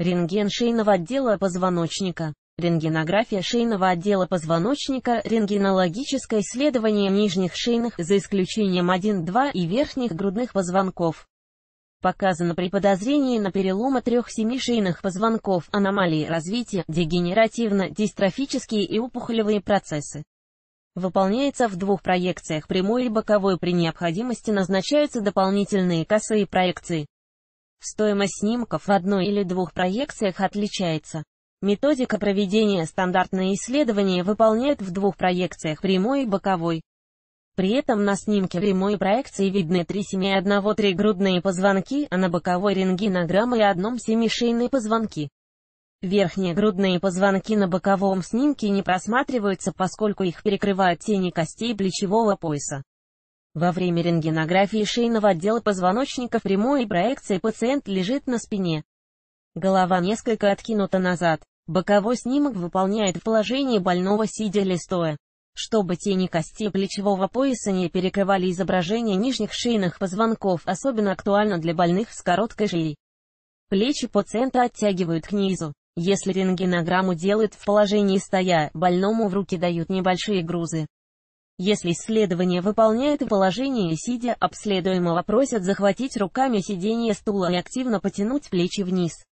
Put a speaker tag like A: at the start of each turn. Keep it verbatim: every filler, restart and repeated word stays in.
A: Рентген шейного отдела позвоночника. Рентгенография шейного отдела позвоночника – рентгенологическое исследование нижних шейных, за исключением один-два, и верхних грудных позвонков. Показано при подозрении на переломы трех-семи шейных позвонков, аномалии развития, дегенеративно-дистрофические и опухолевые процессы. Выполняется в двух проекциях, прямой и боковой. При необходимости назначаются дополнительные косые проекции. Стоимость снимков в одной или двух проекциях отличается. Методика проведения. Стандартные исследования выполняют в двух проекциях, прямой и боковой. При этом на снимке прямой проекции видны три-семь и один-три грудные позвонки, а на боковой рентгенограммы и один-семь шейные позвонки. Верхние грудные позвонки на боковом снимке не просматриваются, поскольку их перекрывают тени костей плечевого пояса. Во время рентгенографии шейного отдела позвоночника в прямой проекции пациент лежит на спине. Голова несколько откинута назад. Боковой снимок выполняет в положении больного сидя или стоя. Чтобы тени костей плечевого пояса не перекрывали изображение нижних шейных позвонков, особенно актуально для больных с короткой шеей. Плечи пациента оттягивают к низу. Если рентгенограмму делают в положении стоя, больному в руки дают небольшие грузы. Если исследование выполняют в положении сидя, обследуемого просят захватить руками сиденье стула и активно потянуть плечи вниз.